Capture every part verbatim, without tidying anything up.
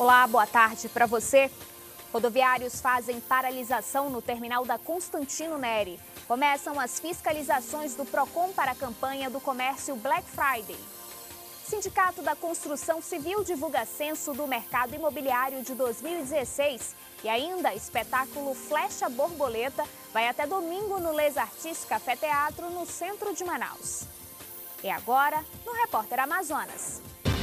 Olá, boa tarde para você. Rodoviários fazem paralisação no terminal da Constantino Neri. Começam as fiscalizações do Procon para a campanha do comércio Black Friday. Sindicato da Construção Civil divulga censo do mercado imobiliário de dois mil e dezesseis. E ainda, espetáculo Flecha Borboleta vai até domingo no Les Artistes Café Teatro, no centro de Manaus. E agora, no Repórter Amazonas.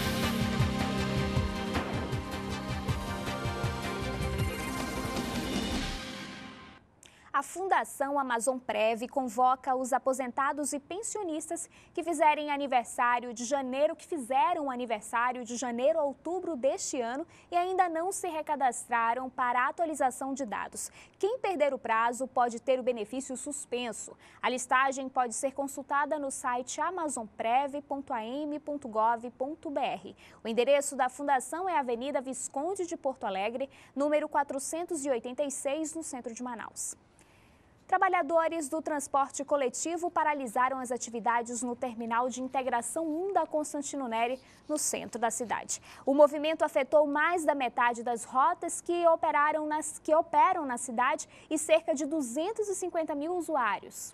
A Fundação Amazonprev convoca os aposentados e pensionistas que fizerem aniversário de janeiro, que fizeram aniversário de janeiro a outubro deste ano e ainda não se recadastraram para a atualização de dados. Quem perder o prazo pode ter o benefício suspenso. A listagem pode ser consultada no site amazonprev ponto a m ponto gov ponto br. O endereço da Fundação é a Avenida Visconde de Porto Alegre, número quatrocentos e oitenta e seis, no centro de Manaus. Trabalhadores do transporte coletivo paralisaram as atividades no terminal de integração um da Constantino Neri, no centro da cidade. O movimento afetou mais da metade das rotas que, operaram nas, que operam na cidade e cerca de duzentos e cinquenta mil usuários.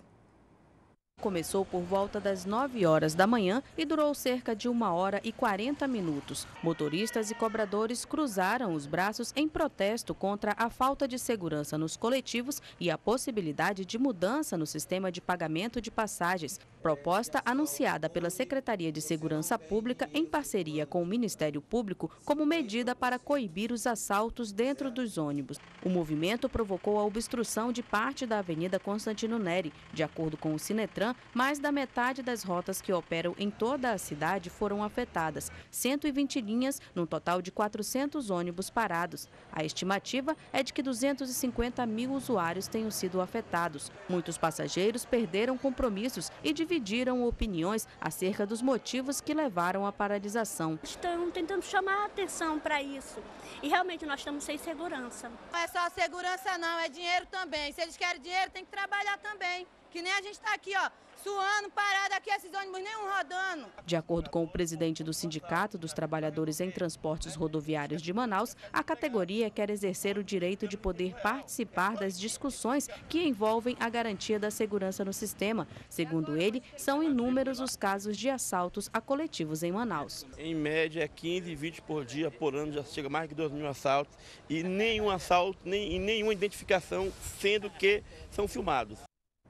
Começou por volta das nove horas da manhã e durou cerca de uma hora e quarenta minutos. Motoristas e cobradores cruzaram os braços em protesto contra a falta de segurança nos coletivos e a possibilidade de mudança no sistema de pagamento de passagens, proposta anunciada pela Secretaria de Segurança Pública em parceria com o Ministério Público como medida para coibir os assaltos dentro dos ônibus. O movimento provocou a obstrução de parte da Avenida Constantino Neri. De acordo com o Sinetran, mais da metade das rotas que operam em toda a cidade foram afetadas, cento e vinte linhas, num total de quatrocentos ônibus parados. A estimativa é de que duzentos e cinquenta mil usuários tenham sido afetados. Muitos passageiros perderam compromissos e dividiram opiniões acerca dos motivos que levaram à paralisação. Estão tentando chamar a atenção para isso e realmente nós estamos sem segurança. Não é só segurança não, é dinheiro também. Se eles querem dinheiro, tem que trabalhar também. Que nem a gente está aqui, ó, suando, parado aqui, esses ônibus nenhum rodando. De acordo com o presidente do Sindicato dos Trabalhadores em Transportes Rodoviários de Manaus, a categoria quer exercer o direito de poder participar das discussões que envolvem a garantia da segurança no sistema. Segundo ele, são inúmeros os casos de assaltos a coletivos em Manaus. Em média, é quinze, vinte por dia, por ano, já chega mais de dois mil assaltos e nenhum assalto, nem, e nenhuma identificação, sendo que são filmados.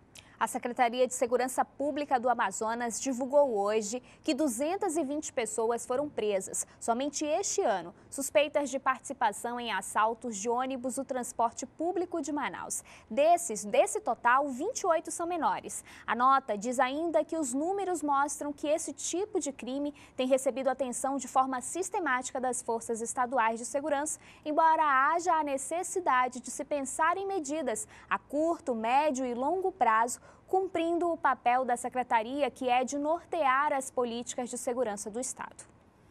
A Secretaria de Segurança Pública do Amazonas divulgou hoje que duzentas e vinte pessoas foram presas, somente este ano, suspeitas de participação em assaltos de ônibus do transporte público de Manaus. Desses, desse total, vinte e oito são menores. A nota diz ainda que os números mostram que esse tipo de crime tem recebido atenção de forma sistemática das forças estaduais de segurança, embora haja a necessidade de se pensar em medidas a curto, médio e longo prazo, cumprindo o papel da Secretaria, que é de nortear as políticas de segurança do Estado.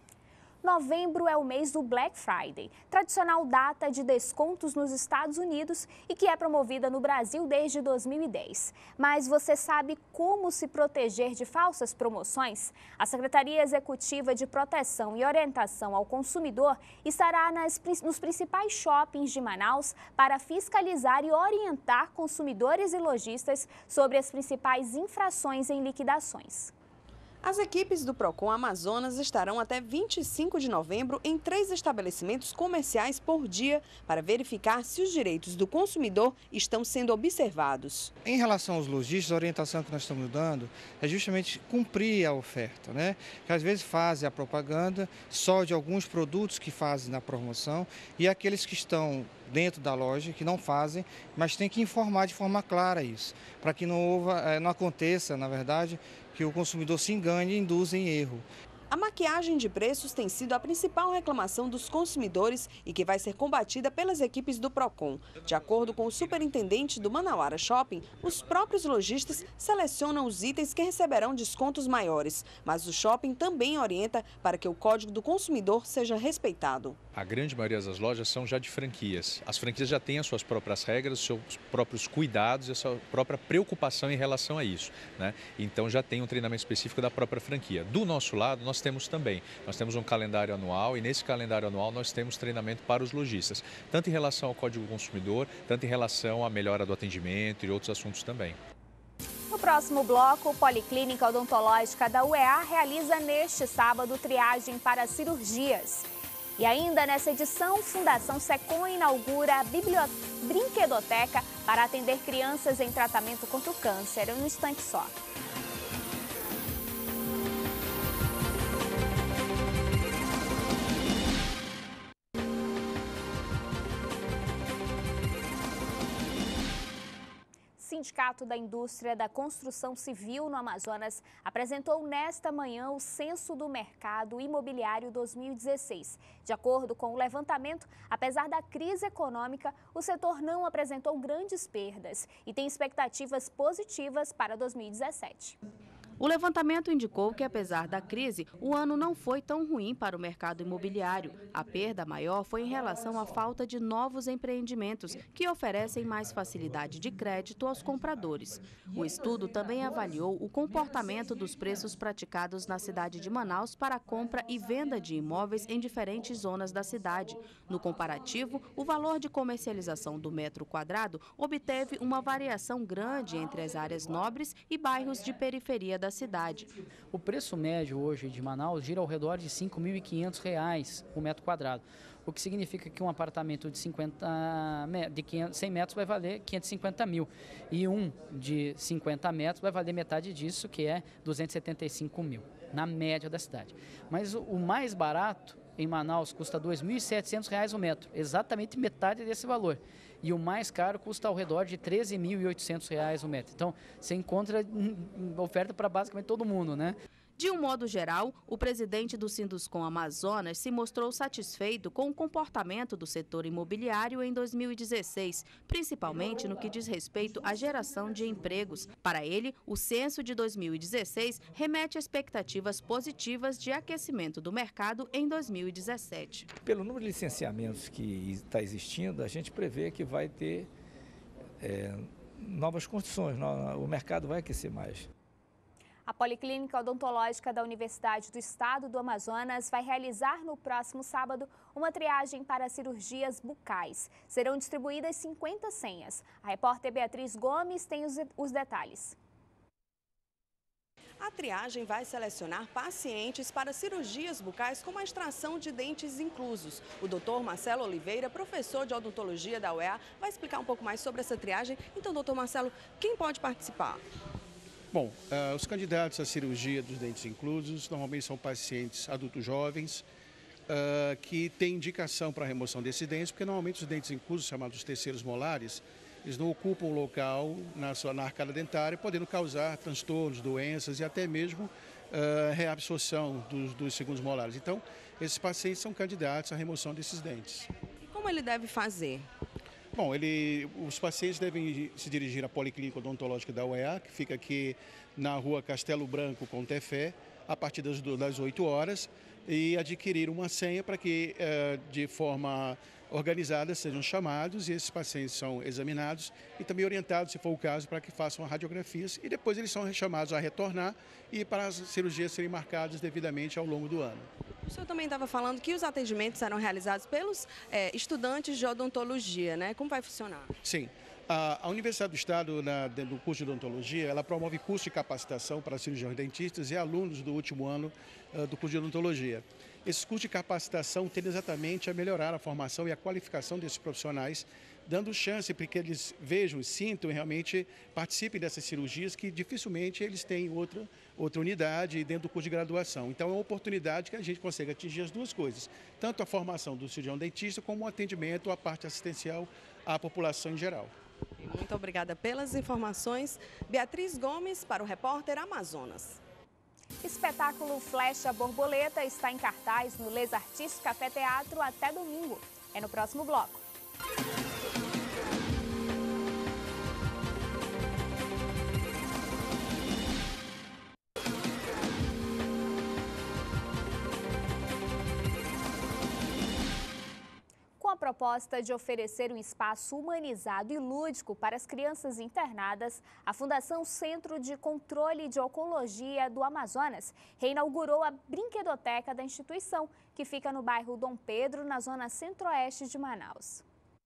Novembro é o mês do Black Friday, tradicional data de descontos nos Estados Unidos e que é promovida no Brasil desde dois mil e dez. Mas você sabe como se proteger de falsas promoções? A Secretaria Executiva de Proteção e Orientação ao Consumidor estará nas, nos principais shoppings de Manaus para fiscalizar e orientar consumidores e lojistas sobre as principais infrações em liquidações. As equipes do Procon Amazonas estarão até vinte e cinco de novembro em três estabelecimentos comerciais por dia para verificar se os direitos do consumidor estão sendo observados. Em relação aos lojistas, a orientação que nós estamos dando é justamente cumprir a oferta, né? Que às vezes fazem a propaganda só de alguns produtos que fazem na promoção e aqueles que estão dentro da loja, que não fazem, mas tem que informar de forma clara isso, para que não, não aconteça, na verdade, que o consumidor se engane e induza em erro. A maquiagem de preços tem sido a principal reclamação dos consumidores e que vai ser combatida pelas equipes do Procon. De acordo com o superintendente do Manauara Shopping, os próprios lojistas selecionam os itens que receberão descontos maiores, mas o shopping também orienta para que o Código do Consumidor seja respeitado. A grande maioria das lojas são já de franquias. As franquias já têm as suas próprias regras, os seus próprios cuidados e a sua própria preocupação em relação a isso, né? Então já tem um treinamento específico da própria franquia. Do nosso lado, nós nós temos também. Nós temos um calendário anual e nesse calendário anual nós temos treinamento para os lojistas, tanto em relação ao Código do Consumidor, tanto em relação à melhora do atendimento e outros assuntos também. No próximo bloco, Policlínica Odontológica da U E A realiza neste sábado triagem para cirurgias. E ainda nessa edição, Fundação Secom inaugura a Biblio... Brinquedoteca para atender crianças em tratamento contra o câncer. Um instante só. O Sindicato da Indústria da Construção Civil no Amazonas apresentou nesta manhã o Censo do Mercado Imobiliário dois mil e dezesseis. De acordo com o levantamento, apesar da crise econômica, o setor não apresentou grandes perdas e tem expectativas positivas para dois mil e dezessete. O levantamento indicou que, apesar da crise, o ano não foi tão ruim para o mercado imobiliário. A perda maior foi em relação à falta de novos empreendimentos, que oferecem mais facilidade de crédito aos compradores. O estudo também avaliou o comportamento dos preços praticados na cidade de Manaus para a compra e venda de imóveis em diferentes zonas da cidade. No comparativo, o valor de comercialização do metro quadrado obteve uma variação grande entre as áreas nobres e bairros de periferia da da cidade. O preço médio hoje de Manaus gira ao redor de cinco mil e quinhentos reais o metro quadrado, o que significa que um apartamento de, cinquenta, de quinhentos, cem metros vai valer quinhentos e cinquenta mil e um de cinquenta metros vai valer metade disso, que é duzentos e setenta e cinco mil, na média da cidade. Mas o, o mais barato em Manaus custa dois mil e setecentos reais o metro, exatamente metade desse valor. E o mais caro custa ao redor de treze mil e oitocentos reais o metro. Então, você encontra oferta para basicamente todo mundo, né? De um modo geral, o presidente do Sinduscom Amazonas se mostrou satisfeito com o comportamento do setor imobiliário em dois mil e dezesseis, principalmente no que diz respeito à geração de empregos. Para ele, o censo de dois mil e dezesseis remete a expectativas positivas de aquecimento do mercado em dois mil e dezessete. Pelo número de licenciamentos que está existindo, a gente prevê que vai ter é, novas construções, o mercado vai aquecer mais. A Policlínica Odontológica da Universidade do Estado do Amazonas vai realizar no próximo sábado uma triagem para cirurgias bucais. Serão distribuídas cinquenta senhas. A repórter Beatriz Gomes tem os, os detalhes. A triagem vai selecionar pacientes para cirurgias bucais com a extração de dentes inclusos. O doutor Marcelo Oliveira, professor de odontologia da U E A, vai explicar um pouco mais sobre essa triagem. Então, doutor Marcelo, quem pode participar? Bom, uh, os candidatos à cirurgia dos dentes inclusos normalmente são pacientes adultos jovens uh, que têm indicação para a remoção desses dentes, porque normalmente os dentes inclusos, chamados terceiros molares, eles não ocupam o local na, sua, na arcada dentária, podendo causar transtornos, doenças e até mesmo uh, reabsorção dos, dos segundos molares. Então, esses pacientes são candidatos à remoção desses dentes. E como ele deve fazer? Bom, ele, os pacientes devem se dirigir à Policlínica Odontológica da U E A, que fica aqui na rua Castelo Branco, com Tefé, a partir das, das oito horas, e adquirir uma senha para que, eh, de forma organizada, sejam chamados e esses pacientes são examinados e também orientados, se for o caso, para que façam radiografias e depois eles são chamados a retornar e para as cirurgias serem marcadas devidamente ao longo do ano. O senhor também estava falando que os atendimentos serão realizados pelos é, estudantes de odontologia, né? Como vai funcionar? Sim. A, a Universidade do Estado, na, no curso de odontologia, ela promove curso de capacitação para cirurgiões dentistas e alunos do último ano uh, do curso de odontologia. Esses cursos de capacitação tendem exatamente a melhorar a formação e a qualificação desses profissionais, dando chance para que eles vejam, sintam e realmente participem dessas cirurgias que dificilmente eles têm outra, outra unidade dentro do curso de graduação. Então é uma oportunidade que a gente consegue atingir as duas coisas, tanto a formação do cirurgião dentista como o atendimento à parte assistencial à população em geral. Muito obrigada pelas informações. Beatriz Gomes para o repórter Amazonas. Espetáculo Flecha Borboleta está em cartaz no Les Artistes Café Teatro até domingo. É no próximo bloco. Com a proposta de oferecer um espaço humanizado e lúdico para as crianças internadas, a Fundação Centro de Controle de Oncologia do Amazonas reinaugurou a brinquedoteca da instituição, que fica no bairro Dom Pedro, na zona centro-oeste de Manaus.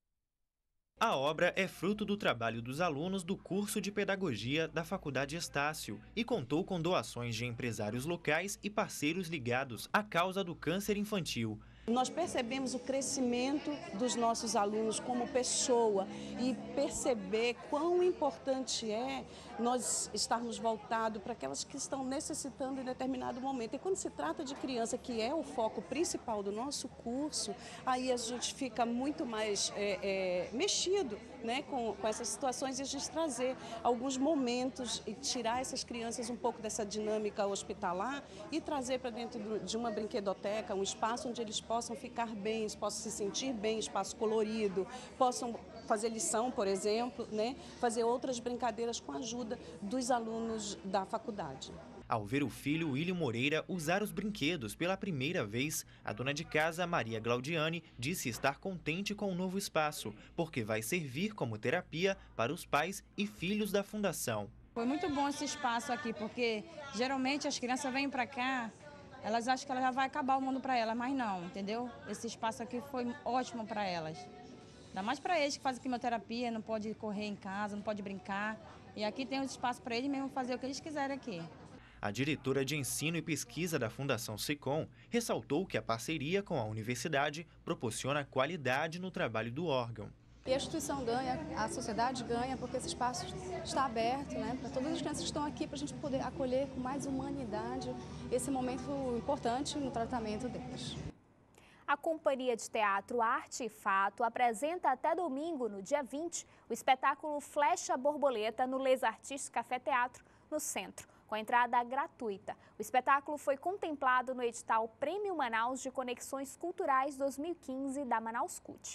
A obra é fruto do trabalho dos alunos do curso de Pedagogia da Faculdade Estácio e contou com doações de empresários locais e parceiros ligados à causa do câncer infantil. Nós percebemos o crescimento dos nossos alunos como pessoa e perceber quão importante é nós estarmos voltados para aquelas que estão necessitando em determinado momento. E quando se trata de criança, que é o foco principal do nosso curso, aí a gente fica muito mais é, é, mexido, né, com, com essas situações e a gente trazer alguns momentos e tirar essas crianças um pouco dessa dinâmica hospitalar e trazer para dentro de uma brinquedoteca, um espaço onde eles possam ficar bem, possam se sentir bem, espaço colorido, possam fazer lição, por exemplo, né, fazer outras brincadeiras com a ajuda dos alunos da faculdade. Ao ver o filho William Moreira usar os brinquedos pela primeira vez, a dona de casa, Maria Glaudiane, disse estar contente com o novo espaço, porque vai servir como terapia para os pais e filhos da fundação. Foi muito bom esse espaço aqui, porque geralmente as crianças vêm para cá, elas acham que ela já vai acabar o mundo para elas, mas não, entendeu? Esse espaço aqui foi ótimo para elas. Ainda mais para eles que fazem quimioterapia, não pode correr em casa, não pode brincar. E aqui tem um espaço para eles mesmo fazer o que eles quiserem aqui. A diretora de Ensino e Pesquisa da Fundação SECOM ressaltou que a parceria com a universidade proporciona qualidade no trabalho do órgão. E a instituição ganha, a sociedade ganha, porque esse espaço está aberto, né, para todas as crianças que estão aqui, para a gente poder acolher com mais humanidade esse momento importante no tratamento deles. A Companhia de Teatro Arte e Fato apresenta até domingo, no dia vinte, o espetáculo Flecha Borboleta no Les Artistes Café Teatro, no centro, com entrada gratuita. O espetáculo foi contemplado no edital Prêmio Manaus de Conexões Culturais dois mil e quinze da Manaus Cult.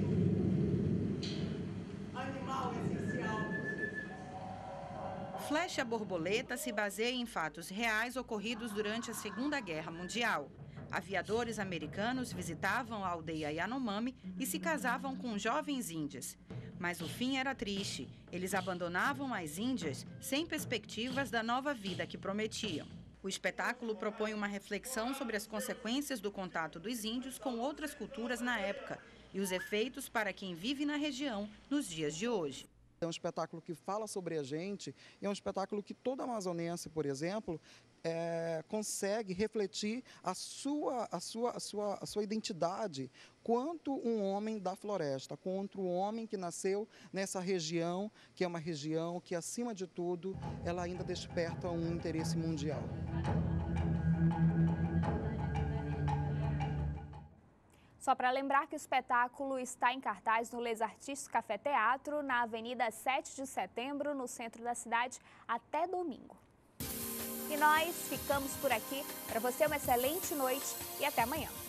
Animal essencial. Flecha Borboleta se baseia em fatos reais ocorridos durante a Segunda Guerra Mundial. Aviadores americanos visitavam a aldeia Yanomami e se casavam com jovens índias. Mas o fim era triste. Eles abandonavam as índias sem perspectivas da nova vida que prometiam. O espetáculo propõe uma reflexão sobre as consequências do contato dos índios com outras culturas na época e os efeitos para quem vive na região nos dias de hoje. É um espetáculo que fala sobre a gente, é um espetáculo que todo amazonense, por exemplo, é, consegue refletir a sua, a, sua, a, sua, a sua identidade quanto um homem da floresta, quanto um homem que nasceu nessa região, que é uma região que, acima de tudo, ela ainda desperta um interesse mundial. Só para lembrar que o espetáculo está em cartaz no Les Artistes Café Teatro, na Avenida sete de Setembro, no centro da cidade, até domingo. E nós ficamos por aqui. Para você, uma excelente noite e até amanhã.